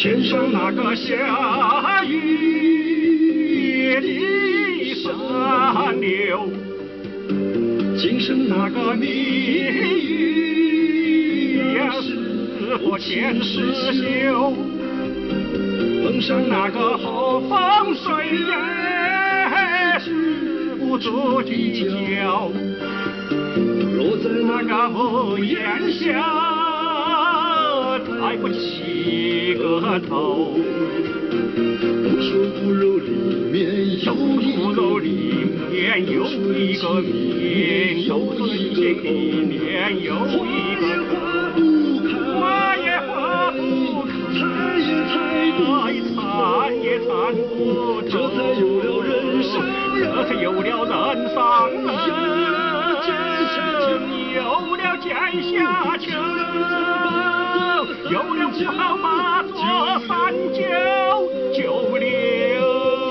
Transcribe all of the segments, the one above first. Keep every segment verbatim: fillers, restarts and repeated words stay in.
天上那个下雨的山流，今生那个谜语呀，是否前世修？梦上那个好风水呀，是不足计较。落在那个屋檐下，抬不起个头。不说骨肉里面有骨肉里面有一个命，都说人心里面有一个口。花也花不开，采也采不参也参不透，这才有了人上人，这才有了人上人。有了剑下囚，有了不好把做三九九六。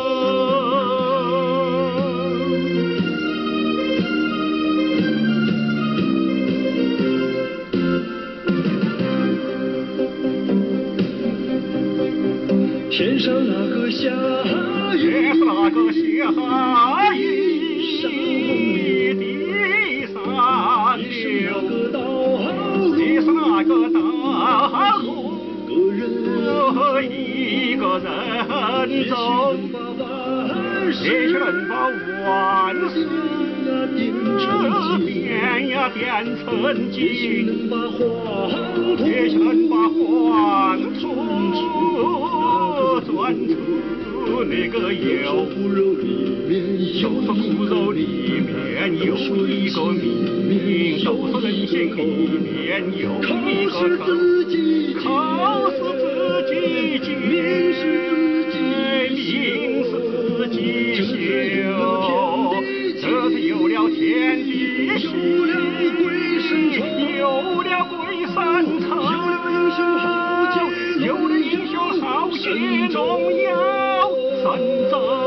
天上那个下雨，也是那个下雨的山流，这是那个道路，一个人走，这些人把万事变呀变成金，这些人把黄土钻出那个油，就说骨肉里面有一个命，都说人心里面有一个口，口是自己结，命是自己修，这是有了天地心，有了鬼神仇，有了英雄豪杰荣耀，神州。